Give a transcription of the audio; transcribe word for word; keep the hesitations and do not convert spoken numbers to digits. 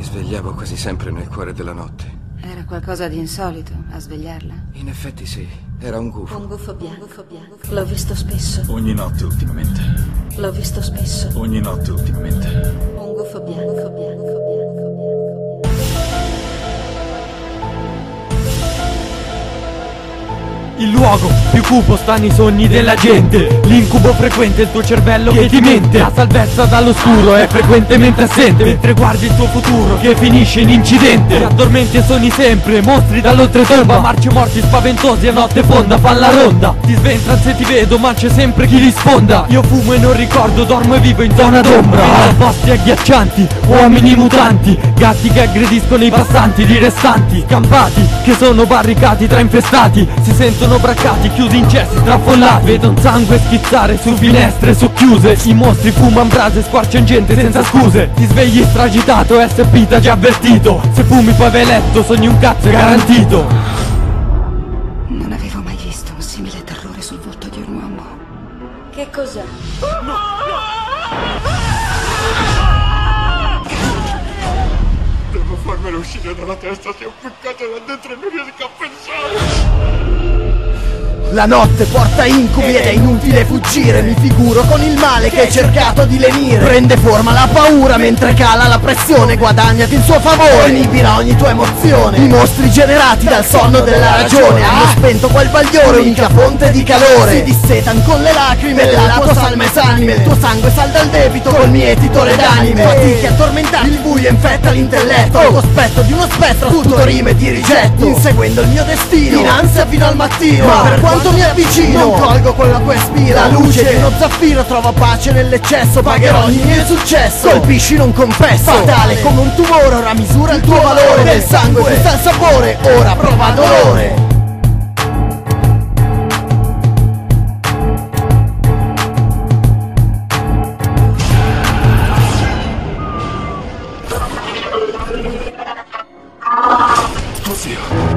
svegliavo quasi sempre nel cuore della notte. Era qualcosa di insolito a svegliarla? In effetti sì, era un gufo. Un gufo bianco, gufo bianco. L'ho visto spesso. Ogni notte ultimamente. L'ho visto spesso. Ogni notte ultimamente. Un gufo bianco, gufo bianco, gufo bianco. Il luogo più cupo sta nei sogni della gente. L'incubo frequente è il tuo cervello che ti mente. La salvezza dall'oscuro è frequentemente assente, mentre guardi il tuo futuro che finisce in incidente. Ti addormenti e sogni sempre mostri dall'oltretomba, marci morti spaventosi a notte fonda fan la ronda. Ti sventran se ti vedo ma c'è sempre chi risponda. Io fumo e non ricordo, dormo e vivo in zona d'ombra. Posti agghiaccianti, uomini mutanti, gatti che aggrediscono i passanti, di restanti scampati che sono barricati tra infestati. Si sentono braccati, chiusi in cessi strafollati. Vedo sangue schizzare su finestre socchiuse. I mostri fuman brase, squarcian gente senza scuse. Ti svegli stragitato, S P t'ha già avvertito. Se fumi poi vai a letto, sogni un cazzo è garantito. Non avevo mai visto un simile terrore sul volto di un uomo. Che cos'è? No, no. Devo farmelo uscire dalla testa, si è impiccato da dentro e non riesco a pensare. La notte porta incubi ed è inutile fuggire. Mi figuro con il male che hai cercato di lenire. Prende forma la paura mentre cala la pressione. Guadagnati il suo favore, inibirà ogni tua emozione. I mostri generati dal sonno della ragione hanno spento quel bagliore, unica fonte di calore. Si dissetan con le lacrime la tua salma esanime. Il tuo sangue salda il debito col mietitore d'anime. Fatiche a tormentarti, il buio infetta l'intelletto. Al cospetto di uno spettro tutto rime di rigetto. Inseguendo il mio destino, in ansia fino al mattino. Ma per quanto mi avvicino, non colgo quella tua spira. La luce di uno zaffiro trova pace nell'eccesso. Pagherò ogni mio successo. Colpisci non confesso, fatale come un tumore. Ora misura il tuo valore. Del sangue ti sta il sapore, ora prova dolore. Oddio.